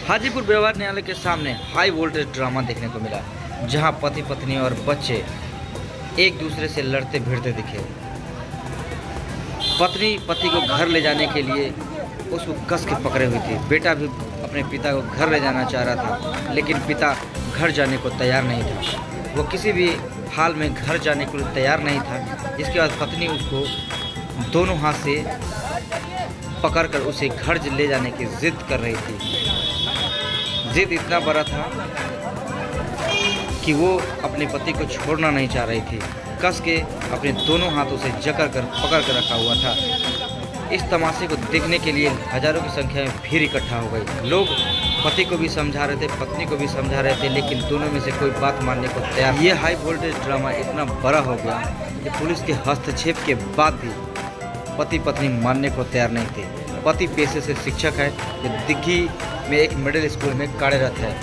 हाजीपुर व्यवहार न्यायालय के सामने हाई वोल्टेज ड्रामा देखने को मिला, जहां पति पत्नी और बच्चे एक दूसरे से लड़ते भिड़ते दिखे। पत्नी पति को घर ले जाने के लिए उसको कस के पकड़े हुई थी। बेटा भी अपने पिता को घर ले जाना चाह रहा था, लेकिन पिता घर जाने को तैयार नहीं था। वो किसी भी हाल में घर जाने के लिए तैयार नहीं था। इसके बाद पत्नी उसको दोनों हाथ से पकड़कर उसे घर ले जाने की जिद कर रही थी। जिद इतना बड़ा था कि वो अपने पति को छोड़ना नहीं चाह रही थी। कस के अपने दोनों हाथों से पकड़ कर रखा हुआ था। इस तमाशे को देखने के लिए हजारों की संख्या में भीड़ इकट्ठा हो गई। लोग पति को भी समझा रहे थे, पत्नी को भी समझा रहे थे, लेकिन दोनों में से कोई बात मानने को तैयार। ये हाई वोल्टेज ड्रामा इतना बड़ा हो गया कि पुलिस के हस्तक्षेप के बाद भी पति पत्नी मानने को तैयार नहीं थे। पति पेशे से शिक्षक है, जो दिग्घी में एक मिडिल स्कूल में कार्यरत है।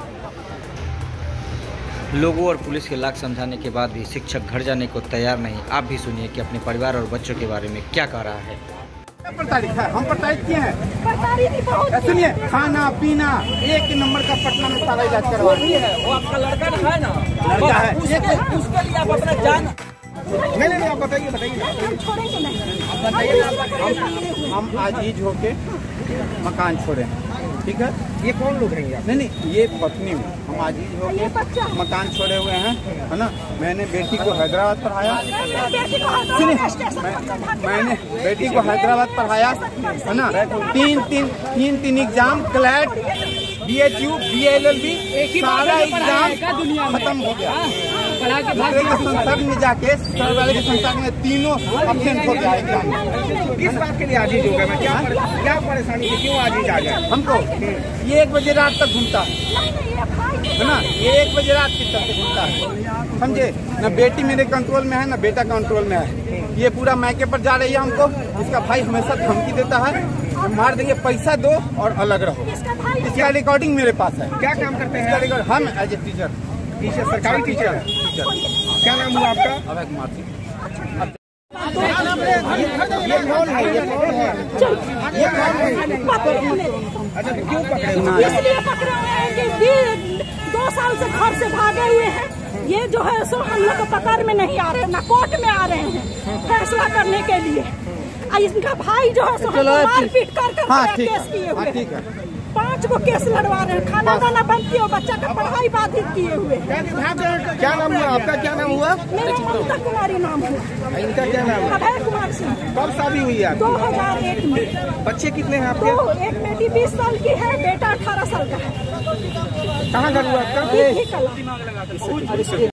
लोगों और पुलिस के लाख समझाने के बाद भी शिक्षक घर जाने को तैयार नहीं। आप भी सुनिए कि अपने परिवार और बच्चों के बारे में क्या कह रहा है। प्रताड़ित है, हम प्रताड़ित किए हैं। सुनिए, खाना पीना एक नंबर का पटना में सारा इलाज करवा है। वो आपका लड़का है ना, लड़का है, उसके लिए आप अपना जान नहीं आप बताइए हम आजीज होके मकान छोड़े, ठीक है। ये कौन लोग हैं? नहीं, ये पत्नी में हम आजीज होके मकान छोड़े हुए हैं, है ना। मैंने बेटी को हैदराबाद पढ़ाया, सुनिए, मैंने बेटी को हैदराबाद पढ़ाया, है ना। तीन एग्जाम, क्लैट, BHU, BLLB, सारा एग्जाम खत्म हो गया। संसद में जाके वाले के संसद में तीनों अब्सेंट हो गया एग्जाम। किस बात के लिए आजीज हो गए? मैं क्या परेशानी थी, क्यों आजीज आ गया? हमको ये 1 बजे रात तक घूमता है ना। ये 1 बजे रात तक घूमता है, समझे ना। बेटी मेरे कंट्रोल में है ना, बेटा कंट्रोल में है। ये पूरा मैके पर जा रही है हमको। इसका भाई हमेशा धमकी देता है, मार देंगे, पैसा दो और अलग रहो। इसका रिकॉर्डिंग मेरे पास है। क्या काम करते हैं? हम एज ए टीचर, सरकारी टीचर। क्या नाम हुआ आपका? अभय कुमार सिंह। ये कौन है? अच्छा, क्यों पकड़े हुए? इसलिए पकड़े हुए हैं कि 2 साल से घर से भागे हुए हैं। ये जो है सो हम लोग को पकड़ में नहीं आ रहे, ना कोर्ट में आ रहे हैं फैसला करने के लिए। इनका भाई जो है सो मारपीट कर केस किए हुए, ठीक है। 5 को केस लड़वा रहे हैं, खाना दाना बंद किए, बच्चा का पढ़ाई बाधित किए हुए। क्या नाम हुआ आपका? क्या नाम हुआ? मेरा ममता कुमारी नाम हुआ। इनका क्या नाम है? अभय कुमार सिंह। कब शादी हुई है? 2001 में। बच्चे कितने हैं आपके? 2, एक बेटी 20 साल की है, बेटा 18 साल का है। कहाँ घर हुआ आपका?